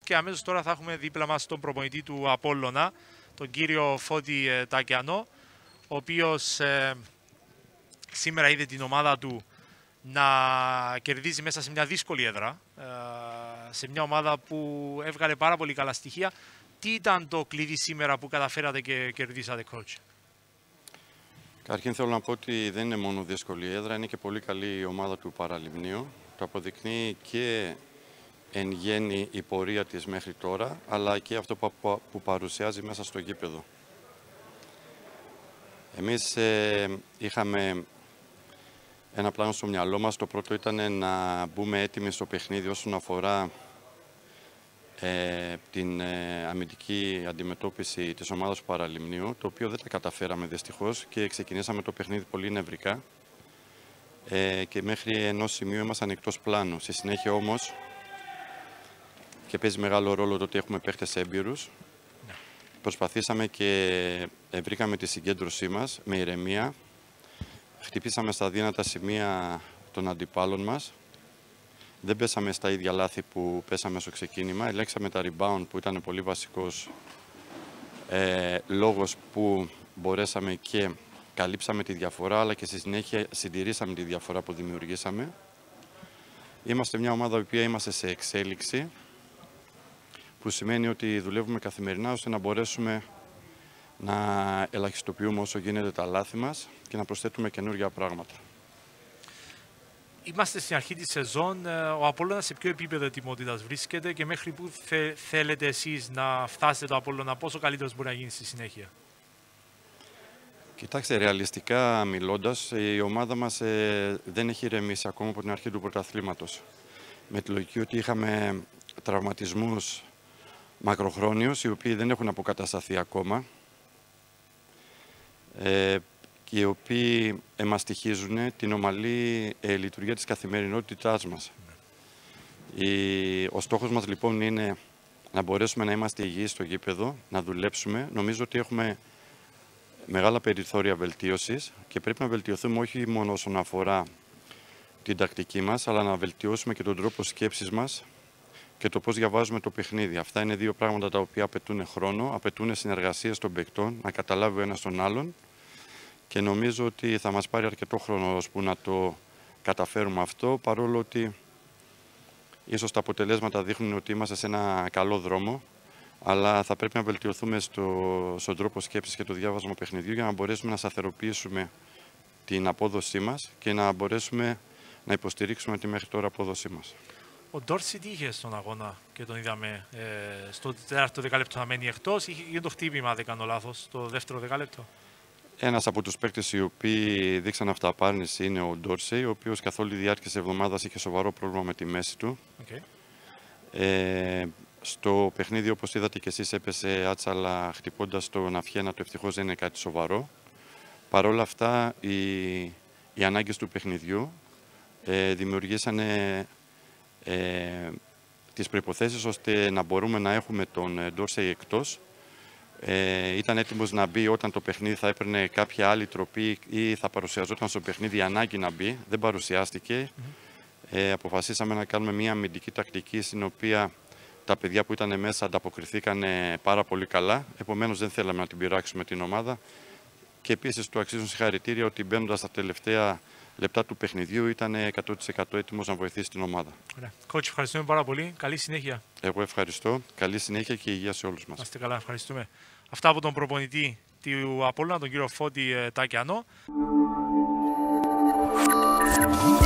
και αμέσως τώρα θα έχουμε δίπλα μας τον προπονητή του Απόλλωνα, τον κύριο Φώτη Τακιανό, ο οποίος σήμερα είδε την ομάδα του να κερδίζει μέσα σε μια δύσκολη έδρα, σε μια ομάδα που έβγαλε πάρα πολύ καλά στοιχεία. Τι ήταν το κλειδί σήμερα που καταφέρατε και κερδίσατε, coach? Καταρχήν θέλω να πω ότι δεν είναι μόνο δύσκολη έδρα, είναι και πολύ καλή η ομάδα του Παραλιμνίου. Το αποδεικνύει και εν γέννη η πορεία της μέχρι τώρα, αλλά και αυτό που παρουσιάζει μέσα στο γήπεδο. Εμείς είχαμε ένα πλάνο στο μυαλό μας. Το πρώτο ήταν να μπούμε έτοιμοι στο παιχνίδι όσον αφορά την αμυντική αντιμετώπιση της ομάδας του Παραλιμνίου, το οποίο δεν τα καταφέραμε δυστυχώς και ξεκινήσαμε το παιχνίδι πολύ νευρικά και μέχρι ενός σημείου ήμασταν εκτός πλάνου. Στη συνέχεια όμως, και παίζει μεγάλο ρόλο το ότι έχουμε παίχτες έμπειρους, προσπαθήσαμε και βρήκαμε τη συγκέντρωσή μας με ηρεμία, χτυπήσαμε στα δύνατα σημεία των αντιπάλων μας. Δεν πέσαμε στα ίδια λάθη που πέσαμε στο ξεκίνημα. Ελέγξαμε τα rebound που ήταν πολύ βασικός λόγος που μπορέσαμε και καλύψαμε τη διαφορά, αλλά και στη συνέχεια συντηρήσαμε τη διαφορά που δημιουργήσαμε. Είμαστε μια ομάδα που είμαστε σε εξέλιξη, που σημαίνει ότι δουλεύουμε καθημερινά ώστε να μπορέσουμε να ελαχιστοποιούμε όσο γίνεται τα λάθη μας και να προσθέτουμε καινούργια πράγματα. Είμαστε στην αρχή της σεζόν. Ο Απόλλωνας σε ποιο επίπεδο ετοιμότητας βρίσκεται και μέχρι πού θέλετε εσείς να φτάσετε το Απόλλωνα, πόσο καλύτερος μπορεί να γίνει στη συνέχεια? Κοιτάξτε, ρεαλιστικά μιλώντας, η ομάδα μας δεν έχει ηρεμήσει ακόμα από την αρχή του πρωταθλήματος. Με τη λογική ότι είχαμε τραυματισμούς μακροχρόνιους, οι οποίοι δεν έχουν αποκατασταθεί ακόμα και οι οποίοι εμαστοιχίζουν την ομαλή λειτουργία της καθημερινότητάς μας. Ο στόχος μας λοιπόν είναι να μπορέσουμε να είμαστε υγιείς στο γήπεδο, να δουλέψουμε. Νομίζω ότι έχουμε μεγάλα περιθώρια βελτίωσης και πρέπει να βελτιωθούμε όχι μόνο όσον αφορά την τακτική μας, αλλά να βελτιώσουμε και τον τρόπο σκέψης μας και το πώς διαβάζουμε το παιχνίδι. Αυτά είναι δύο πράγματα τα οποία απαιτούν χρόνο, απαιτούν συνεργασίες των παικτών, να καταλάβει ο ένας τον άλλον. Και νομίζω ότι θα μας πάρει αρκετό χρόνο ώσπου να το καταφέρουμε αυτό, παρόλο ότι ίσως τα αποτελέσματα δείχνουν ότι είμαστε σε ένα καλό δρόμο, αλλά θα πρέπει να βελτιωθούμε στον τρόπο σκέψης και το διάβασμα παιχνιδιού για να μπορέσουμε να σταθεροποιήσουμε την απόδοσή μας και να μπορέσουμε να υποστηρίξουμε τη μέχρι τώρα απόδοσή μας. Ο Ντόρση τι είχε στον αγώνα και τον είδαμε στο τέταρτο δεκάλεπτο να μένει εκτός, είχε το χτύπημα, δεν κάνω λάθος, το δεύτερο δεκάλεπτο? Ένας από τους παίκτες οι οποίοι δείξαν αυταπάρνηση είναι ο Ντόρσεϊ, ο οποίος καθ' όλη τη διάρκεια της εβδομάδας είχε σοβαρό πρόβλημα με τη μέση του. Okay. Στο παιχνίδι, όπως είδατε και εσείς, έπεσε άτσαλα χτυπώντας τον αυχένα του. Ευτυχώς δεν είναι κάτι σοβαρό. Παρ' όλα αυτά, οι ανάγκες του παιχνιδιού δημιουργήσανε τις προϋποθέσεις ώστε να μπορούμε να έχουμε τον Ντόρσεϊ εκτός. Ήταν έτοιμος να μπει όταν το παιχνίδι θα έπαιρνε κάποια άλλη τροπή ή θα παρουσιαζόταν στο παιχνίδι η ανάγκη να μπει. Δεν παρουσιάστηκε. Αποφασίσαμε να κάνουμε μια αμυντική τακτική στην οποία τα παιδιά που ήταν μέσα ανταποκριθήκαν πάρα πολύ καλά. Επομένως δεν θέλαμε να την πειράξουμε την ομάδα. Και επίσης του αξίζουν συγχαρητήρια ότι μπαίνοντας στα τελευταία λεπτά του παιχνιδιού ήταν 100% έτοιμος να βοηθήσει την ομάδα. Ωραία. Coach, ευχαριστούμε πάρα πολύ. Καλή συνέχεια. Εγώ ευχαριστώ. Καλή συνέχεια και υγεία σε όλους μας. Να είστε καλά, ευχαριστούμε. Αυτά από τον προπονητή του Απόλλωνα, τον κύριο Φώτη Τακιανό.